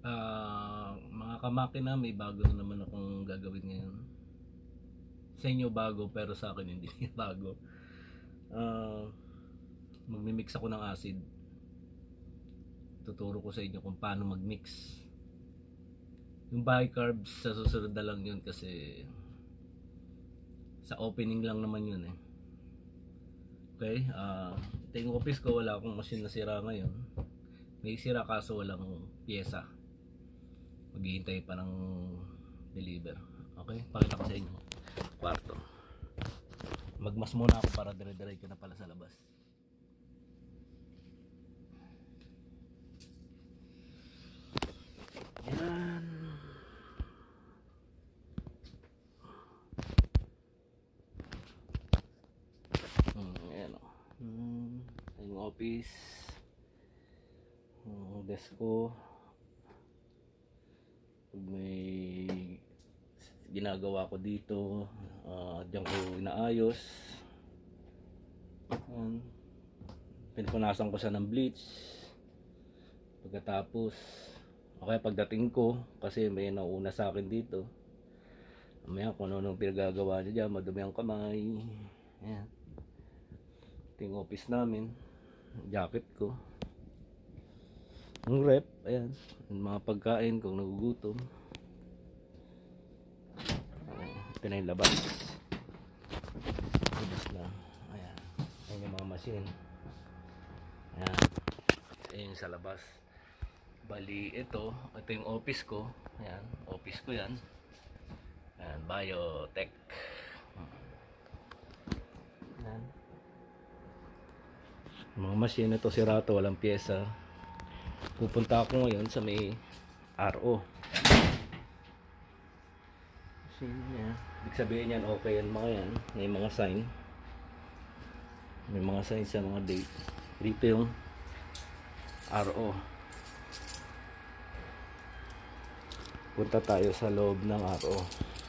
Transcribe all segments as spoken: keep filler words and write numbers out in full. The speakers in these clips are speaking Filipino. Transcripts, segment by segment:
Ah, mga kamakina, may bago na naman akong gagawin ngayon. Sa inyo bago, pero sa akin hindi bago. Ah, magmi-mix ako ng acid. Tuturo ko sa inyo kung paano mag-mix. Yung bicarbs sa susunod na lang yun kasi sa opening lang naman yun eh. Okay, ah, ito yung office ko, wala akong machine na sira ngayon. May sira kaso walang pyesa. Maghihintay pa ng deliver. Okay, pakita ko sa inyo kwarto. Magmas muna ako para dire-diretso na pala sa labas. Yan. Hmm, ayan o. Hmm, yung office. Hmm, desk ko. May ginagawa ko dito, uh, diyan ko inaayos. Ayan. Pinupunasan ko siya ng bleach. Pagkatapos, okay, pagdating ko, kasi may nauna sa akin dito, mamaya kung ano nung pinagagawa niya dyan, madumi ang kamay. Ayan. Ito yung office namin, jacket ko, yung rep, ayan, yung mga pagkain kung nagugutom. Ito na yung labas. Labas na. Ayan. Ayan yung mga machine. Ayan. Ayan sa labas. Bali, ito. Ito yung office ko. Ayan. Office ko yan. Ayan. Biotech. Ayan. Mga machine ito sirato. Walang pyesa. Pupunta ako ngayon sa may R O. Yeah. Ibig sabihin yan, okay yan mga yan. May mga sign. May mga sign sa mga date. Dito yung R O. Punta tayo sa loob ng R O.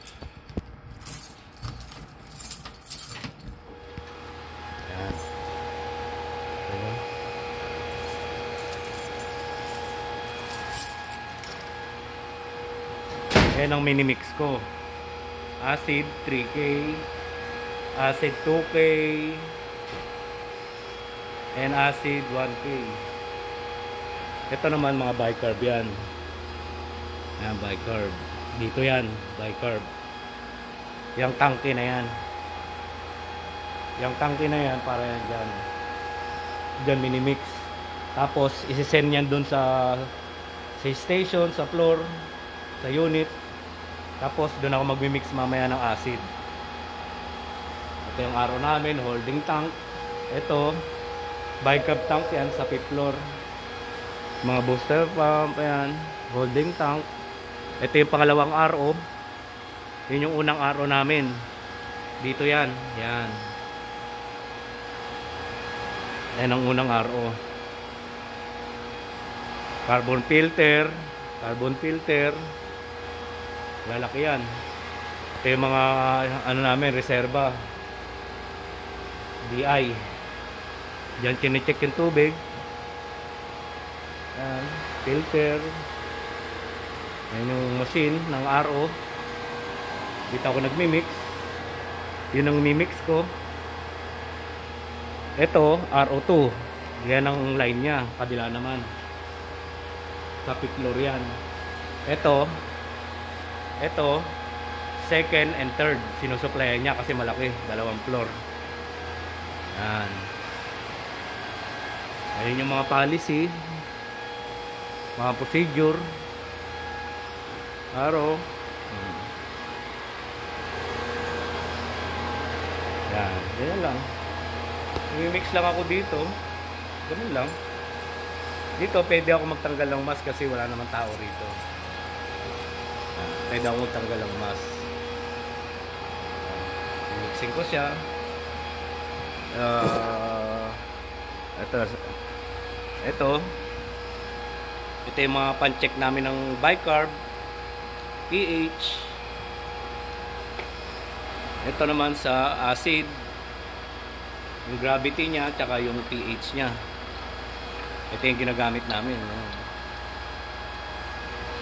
Ayan. Ayan. Ayan ang mini-mix ko. Acid three K, acid two K, and acid one K. Ito naman mga bicarb yan. Ayan, bicarb. Dito yan, bicarb. Yung tangke na yan. Yung tangke na yan, para yan dyan. Dyan minimix. Tapos, isi-send yan dun sa, sa station, sa floor, sa unit. Tapos doon ako magmi-mix mamaya ng acid. Ito yung araw namin, holding tank. Ito, bicarb tank yan sa fifth floor. Mga booster pump, yan, holding tank. Ito yung pangalawang R O. Yun yung unang R O namin. Dito yan, yan. Yan ang unang R O. Carbon filter, carbon filter. Lalaki yan. Ito yung mga ano namin, reserva D I. Diyan chine-check yung tubig. Yan, filter. Yan yung machine ng R O. Dito ako nagmi-mix. Yun ang mi-mix ko. Ito R O two. Yan ang line nya, kabila naman. Sa fifth floor yan. Ito Ito, second and third, sinusuplayan niya kasi malaki, dalawang floor. Yan. Ayun yung mga policy, mga procedure. Araw. Yan, ganyan lang. I-mix lang ako dito. Ganun lang. Dito pwede ako magtanggal ng mask kasi wala namang tao rito. Pwede ako magtanggal ng mask. Mixing ko siya. Uh, ito. Ito. Ito yung mga pan-check namin ng bicarb, pH. Ito naman sa acid. Yung gravity niya, tsaka yung pH niya. Ito yung ginagamit namin.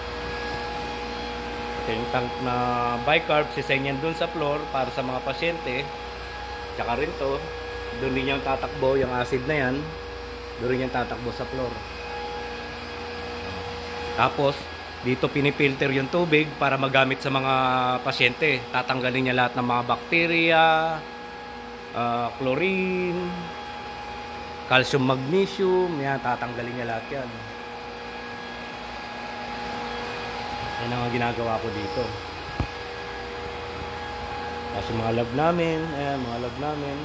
Ito yung tank na bicarb, sisenyan dun sa floor para sa mga pasyente. Tsaka rin to, doon din yung tatakbo, yung acid na yan, doon rin yung tatakbo sa floor. Tapos, dito pinipilter yung tubig para magamit sa mga pasyente. Tatanggalin niya lahat ng mga bacteria, uh, chlorine, calcium, magnesium, yan, tatanggalin niya lahat yan. Yan ang ginagawa ko dito. Tapos yung mga lab namin, ayan, mga lab namin.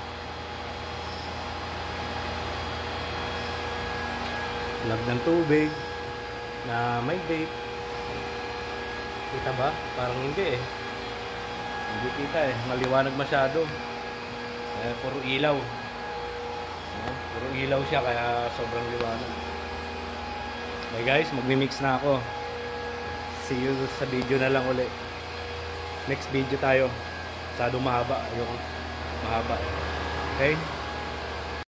Lab ng tubig na may date. Kita ba? Parang hindi eh. Hindi kita eh. Maliwanag masyado. Eh, puro ilaw. Eh, puro ilaw siya kaya sobrang liwanag. Okay guys, magmi-mix na ako. See you sa video na lang ulit. Next video tayo. Masyadong mahaba. Ayoko mahaba. Okay?